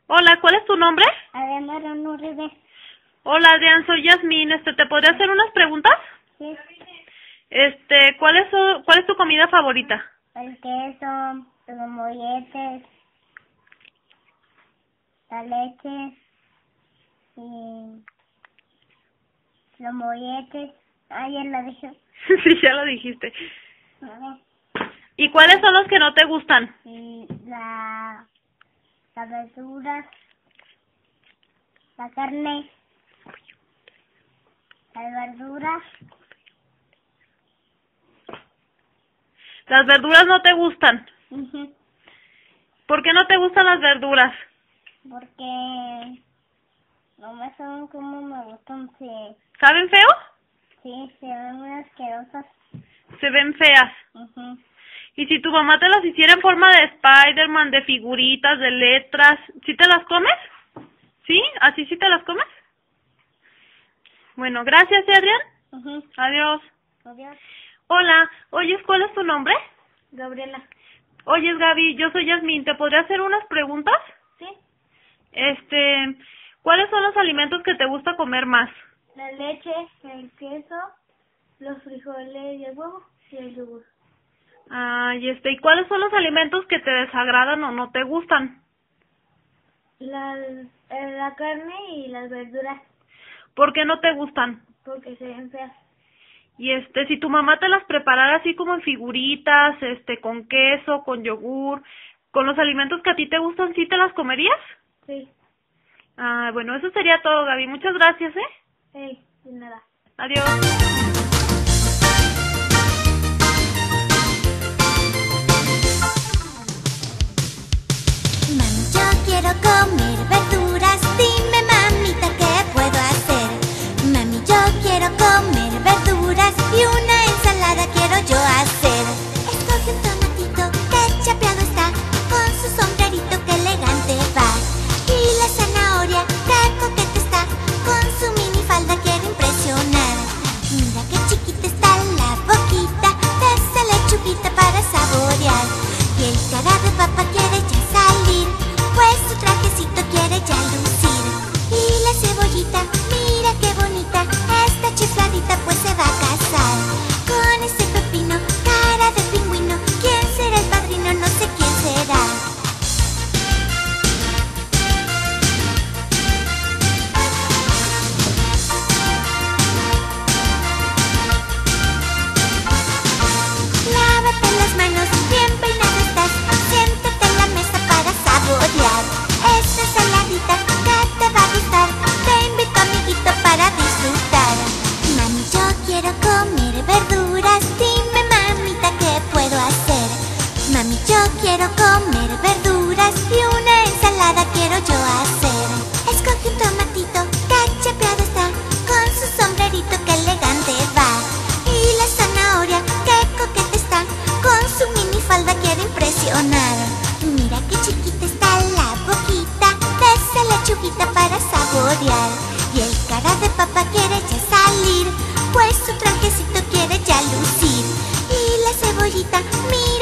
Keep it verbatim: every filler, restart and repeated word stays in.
Hola, ¿cuál es tu nombre? Adrián Uribe. Hola, Adrián, soy Yasmín. Este, ¿te podría hacer unas preguntas? Sí. Este, ¿cuál es tu, cuál es tu comida favorita? El queso, los molletes, la leche y los molletes. Ayer lo dije. Sí, ya lo dijiste. A ver. ¿Y cuáles son los que no te gustan? Y la, las verduras, la carne, las verduras. Las verduras no te gustan. Uh-huh. ¿Por qué no te gustan las verduras? Porque no me saben como me gustan, sí. ¿Saben feo? Sí, se ven muy asquerosas. Se ven feas. Uh-huh. Y si tu mamá te las hiciera en forma de Spider-Man, de figuritas, de letras, ¿sí te las comes? ¿Sí? ¿Así sí te las comes? Bueno, gracias, ¿eh, Adrián? Uh-huh. Adiós. Adiós. Hola, oyes, ¿cuál es tu nombre? Gabriela. Oyes, Gaby, yo soy Yasmín, ¿te podría hacer unas preguntas? Sí. Este, ¿cuáles son los alimentos que te gusta comer más? La leche, el queso, los frijoles y el huevo y el yogur. Ah, y este, ¿y cuáles son los alimentos que te desagradan o no te gustan? La, la carne y las verduras. ¿Por qué no te gustan? Porque se ven feas. Y este, si tu mamá te las preparara así como en figuritas, este, con queso, con yogur, con los alimentos que a ti te gustan, ¿sí te las comerías? Sí. Ah, bueno, eso sería todo, Gaby. Muchas gracias, ¿eh? Sí, de nada. Adiós. Mami, yo quiero comer verduras, dime mamita qué puedo hacer. Mami, yo quiero comer verduras y una ensalada quiero yo hacer. Escoge un tomatito que chapeado está, con su sombrerito que elegante va. Y la zanahoria que coqueta está, con su minifalda quiere impresionar. Mira qué chiquita está la boquita, dese lechuguita para saborear. Y el cara de papa quiere ya salir, pues su trajecito quiere ya lucir. Y la cebollita, mira qué bonita, está chifladita pues se va a casar. Con ese pepino, cara de pingüino, ¿quién será el padrino? No sé quién será. Lávate las manos, bien peinado estás, siéntate en la mesa para saborear esta ensaladita que te va a gustar. Te invito, amiguito, para disfrutar. Mami, yo quiero comer verduras, dime mamita qué puedo hacer. Mami, yo quiero comer verduras y una ensalada quiero yo hacer. Escoge un tomatito que chapeado está, con su sombrerito que elegante va. Y la zanahoria que coqueta está, con su minifalda quiere impresionar. Mira qué chiquita está la boquita, dese lechuguita para saborear. Y el cara de papa quiere ya salir, pues su trajecito quiere ya lucir. Y la cebollita, mira